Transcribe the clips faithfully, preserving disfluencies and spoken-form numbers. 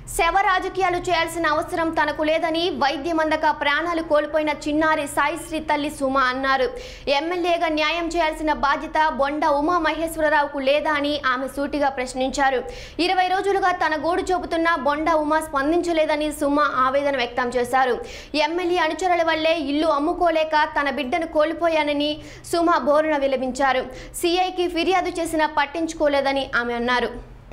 శవ రాజకీయాలు చేయాల్సిన అవసరం తనకు లేదని వైద్యం అందక ప్రాణాలు కోల్పోయిన చిన్నారి సాయిశ్రీ తల్లి సుమ అన్నారు. ఎమ్మెల్యేగా న్యాయం చేయాల్సిన బాధ్యత బొండ ఉమా మహేశ్వరరావుకు లేదా అని ఆమె సూటిగా ప్రశ్నించారు. ఇరవై రోజులుగా తన గోడు చూపుతున్న బొండ ఉమా స్పందించలేదని సుమ ఆవేదన వ్యక్తం చేశారు. ఎమ్మెల్యే అనుచరుల వల్లే ఇల్లు అమ్ముకోలేక తన బిడ్డను కోల్పోయానని సుమ బోరున విలపించారు. సీఐకి ఫిర్యాదు చేసినా పట్టించుకోలేదని ఆమె అన్నారు.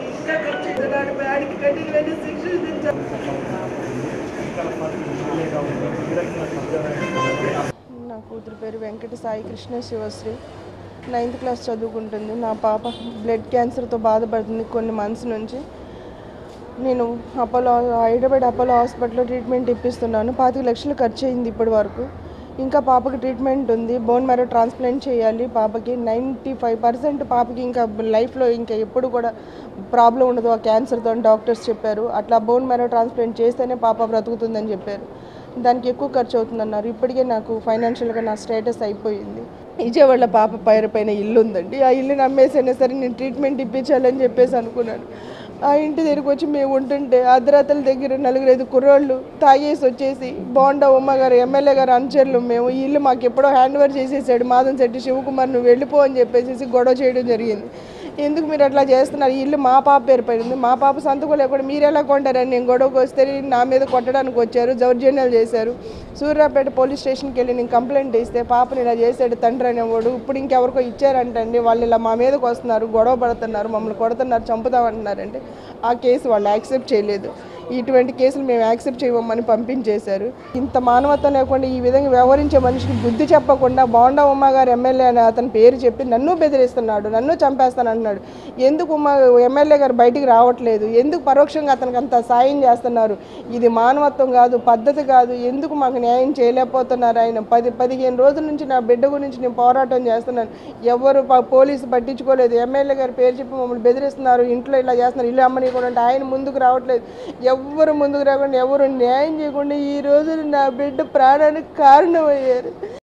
నా కూతురు పేరు వెంకట సాయి కృష్ణ శివశ్రీ. నైన్త్ క్లాస్ చదువుకుంటుంది. నా పాప బ్లడ్ క్యాన్సర్తో బాధపడుతుంది కొన్ని మంత్స్ నుంచి. నేను అపోలో హైదరాబాద్ అపోలో హాస్పిటల్లో ట్రీట్మెంట్ ఇప్పిస్తున్నాను. పాతిక లక్షలు ఖర్చు అయింది ఇప్పటి వరకు. ఇంకా పాపకి ట్రీట్మెంట్ ఉంది. బోన్ మ్యారో ట్రాన్స్ప్లాంట్ చేయాలి. పాపకి నైంటీ ఫైవ్ పర్సెంట్ పాపకి ఇంకా లైఫ్లో ఇంకా ఎప్పుడు కూడా ప్రాబ్లం ఉండదు ఆ క్యాన్సర్తో అని డాక్టర్స్ చెప్పారు. అట్లా బోన్ మ్యారో ట్రాన్స్ప్లాంట్ చేస్తేనే పాప బ్రతుకుతుందని చెప్పారు. దానికి ఎక్కువ ఖర్చు అవుతుందన్నారు. ఇప్పటికే నాకు ఫైనాన్షియల్గా నా స్టేటస్ అయిపోయింది. విజయవాడలో పాప పైన పైన ఇల్లు ఉందండి. ఆ ఇల్లు నమ్మేసైనా సరే నేను ట్రీట్మెంట్ ఇప్పించాలని చెప్పేసి అనుకున్నాను. ఆ ఇంటి దగ్గరికి వచ్చి మేము ఉంటుంటే అర్ధరాత్రుల దగ్గర నలుగురు ఐదు కుర్రోళ్ళు తాగేసి వచ్చేసి బోండా ఉమ్మ గారు ఎమ్మెల్యే గారు అనుచరులు మేము ఈ ఇల్లు మాకు ఎప్పుడో హ్యాండ్ ఓవర్ చేసేసాడు మాధన్ శెట్టి శివకుమార్, నువ్వు వెళ్ళిపో అని చెప్పేసి గొడవ చేయడం జరిగింది. ఎందుకు మీరు అట్లా చేస్తున్నారు? ఈ ఇల్లు మా పాప పేరు పడింది, మా పాప సంతకం లేకుండా మీరు ఎలా కొంటారని నేను గొడవకు వస్తే నా మీద కొట్టడానికి వచ్చారు, దౌర్జన్యాలు చేశారు. సూర్యాపేట పోలీస్ స్టేషన్కి వెళ్ళి నేను కంప్లైంట్ ఇస్తే పాపని ఇలా చేశాడు తండ్రి అనేవాడు. ఇప్పుడు ఇంకెవరికో ఇచ్చారంటండి, వాళ్ళు ఇలా మా మీదకి వస్తున్నారు, గొడవ పడుతున్నారు, మమ్మల్ని కొడుతున్నారు, చంపుతామంటున్నారంటే ఆ కేసు వాళ్ళు యాక్సెప్ట్ చేయలేదు. ఇటువంటి కేసులు మేము యాక్సెప్ట్ చేయమని పంపించేశారు. ఇంత మానవత్వం లేకుండా ఈ విధంగా వ్యవహరించే మనిషికి బుద్ధి చెప్పకుండా బోండా ఉమ్మ గారు ఎమ్మెల్యే అని అతని పేరు చెప్పి నన్ను బెదిరిస్తున్నాడు, నన్ను చంపేస్తాను అంటున్నాడు. ఎందుకు ఉమ్మ ఎమ్మెల్యే గారు బయటికి రావట్లేదు? ఎందుకు పరోక్షంగా అతనికి అంత సాయం చేస్తున్నారు? ఇది మానవత్వం కాదు, పద్ధతి కాదు. ఎందుకు మాకు న్యాయం చేయలేకపోతున్నారు? ఆయన పది పదిహేను రోజుల నుంచి నా బిడ్డ గురించి నేను పోరాటం చేస్తున్నాను. ఎవరు పోలీసు పట్టించుకోలేదు. ఎమ్మెల్యే గారి పేరు చెప్పి మమ్మల్ని బెదిరిస్తున్నారు, ఇంట్లో ఇలా చేస్తున్నారు, ఇల్లు అమ్మని కూడా అంటే ఆయన ముందుకు రావట్లేదు. ఎవరు ముందుకు రాకుండా ఎవరు న్యాయం చేయకుండా ఈ రోజు నా బిడ్డ ప్రాణానికి కారణమయ్యారు.